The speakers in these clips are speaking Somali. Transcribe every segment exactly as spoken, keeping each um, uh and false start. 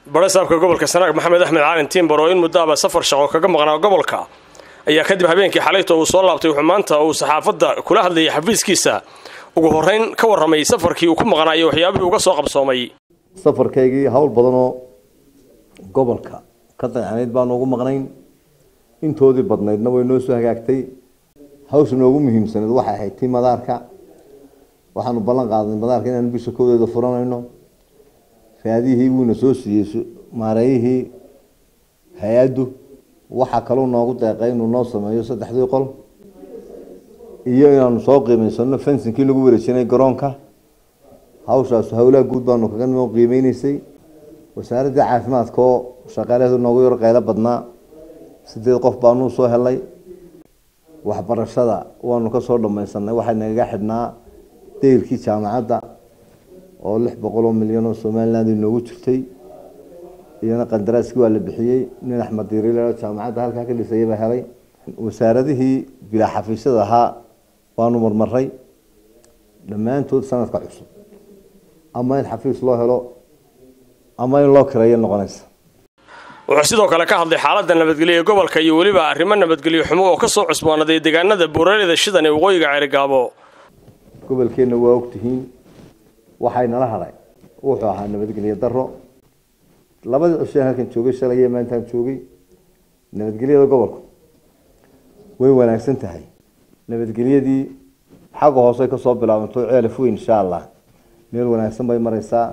barasaabka gobolka Sanaag Maxamed Axmed Caalin Timbor oo in muddo safar shaqo kaga maqnaa gobolka ayaa kadib habeenkii xalayto uu soo laabtay wuxuu maanta uu saxaafadda kula hadlayay xafiiskiisa ugu horeyn ka waramay safarkii uu ku maqnaayo waxyaabihii uga soo qabsoomay safarkaygii hawl badan oo gobolka ka dayacnayd baan ugu maqnayn intoodii badnaydna way noo soo hagaagtay hawsha noogu muhiimsanayd waxay ahayd tii madaarka waxaanu ballan qaadanay madaarka inaan bisha koodeeda furanayno raadihii wuuna soo siiyey maareeyihii hay-addu waxa kaloo noogu deeqay inuu noo sameeyo saddexdii qol iyo inaanu soo qiimaysano fensinkii lagu wareejinay garoonka hawshaas hawlaha guud baanu kaga noo qiimeynaysay wasaaradda caafimaadka oo shaqaalaheedu noogu yar qaylo badnaa sideed qof baanu soo helay waxbarashada waanu ka soo dhamaysanay waxay naga xidhnaa deyrkii jaamacadda oo lix boqol oo milyan oo Soomaaliland inoogu jirtay iyana qandaraaskii waa la bixiyay nin Axmed Diiriile jaamacadda halka ka dhisay baa helay wasaaradihii bila xafiisyada ahaa waanu marmaray dhamaantood sanadka cusub ama in xafiis loo helo ama in loo kireeyo noqonaysa wuxuu sidoo kale ka hadlay xaaladda nabadgelyo ee gobolka iyo waliba arrimo nabadgelyo xumo oo ka soo cusboonaaday deegaanada buuraleyda shidan ee waqooyiga Ceerigaabo gobolkeena waa ogtihiin waxay nala haray wuxuu ahaa nabadgelyo darro labada cisho halkan joogay shalay iyo maanta joogay nabadgelyada gobolka way wanaagsan tahay nabadgelyadii xaq hoose ka soo bilaabanto ceelaf weyn insha Allah meel wanaagsan bay maraysaa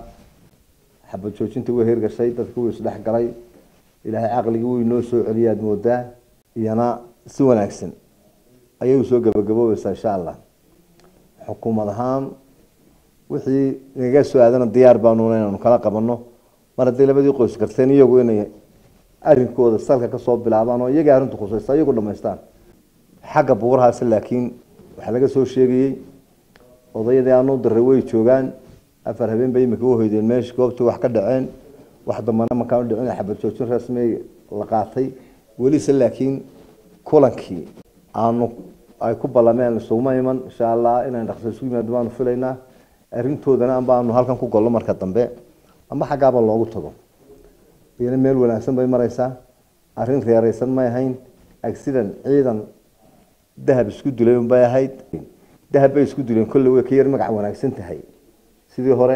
xabad joojinta way heergashay dadku way isdhex galay ilaahay aqliga uu inoo soo celiyaad moodaa iyana si wanaagsan ayay soo gabagaboobaysaa insha Allah xukuumad ahaan wixii naga soo aadana diyaar baanu inaan kala qabanno mar haddii labadii qoys karteen iyagu inay arrinkooda salka ka soo bilaabaan oo iyaga arrintu khusaysa iyagu dhameystaan xagga buurahaas laakiin waxa laga soo sheegayay odayada aanu daray way joogaan afar habeen bay imika u hoydeen meesha goobta wax ka dhaceen wax damana ma ka dhicin xabad joojin rasmi la qaatay wali laakiin kulankii aanu ay ku balameen suuma iman insha Allah inaan dhaqso isku yimaadaan filaynaa arrintoodana aan baanu halkan ku gollo marka dambe ama xagaaba loogu tago iyana meel wanaagsan bay maraysaa arrin reeraysan ma ahayn accident ciidan dahab isku dilay bay ahayd dahab bay isku dileen kulli way ka yar magac wanaagsan tahay sidii hore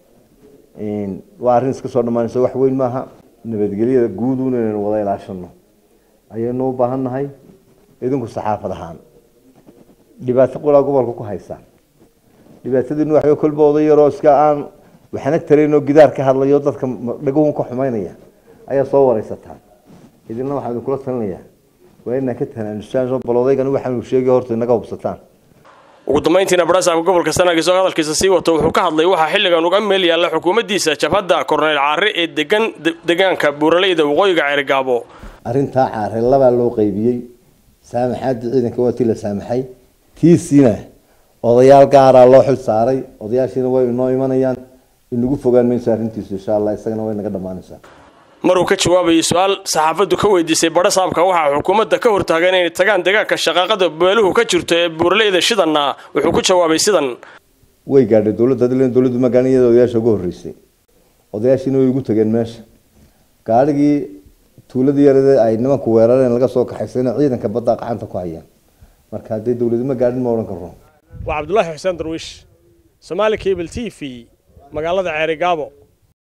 in waa arrin iska soo dhamaanayso wax weyn maaha nabadgelyada guud u inaan wada ilaashano ayaynu u baahannahay idinku saxaafad ahaan dhibaato qolaa gobolka ku haysa dhibaatadii waxay kulba oday yar oo iska aan waxana tareeno gidaar ka hadlayo dadka dhaguun ka xumaynaya ayaa soo wareysataa idinna waxaan kula talinayaa waa in ka tanaanulaan balodaygan waxaan u sheegay horta inaga hubsataan ugu dambeyntiina barasaabka gobolka Sanaag isoo hadalkiisa sii wato wuxuu ka hadlay waxa xilligan uga meel yaala xukuumaddiisa jabhadda Korneyl Caare ee degan deegaanka buuraleyda waqooyiga Ceerigaabo arrinta Caare laba loo qaybiyay saamaxaad ciidanka waati la saamaxay tiisina odayaal gaar ah loo xil saaray odayaashina way inoo imanayaan inagu fogaan meesha arrintiisa insha Allah isagana way naga dhamaanaysaa maruu ka jawaabay su'aal saxaafaddu ka weydiisay barasaabka waxa xukuumadda ka hortaagan inay tagaan deegaanka shaqaqada beeluhu ka jirto ee buuraleyda shidanna wuxuu ku jawaabay sidan way gaadhay dawladda dadweynaha dawladdu magaalada odayaasha ugu horeysay odayaashina way ugu tageen meesha gaarigii tuuladii yarada ay nimanku weerareen laga soo kaxaysayna ciidanka badda gacanta ku hayaan marka hadii dawladdu ma gaadhin ma oran karo waa Cabdullaahi Xuseen Darwiish Somali Cable T V magaalada Ceerigaabo.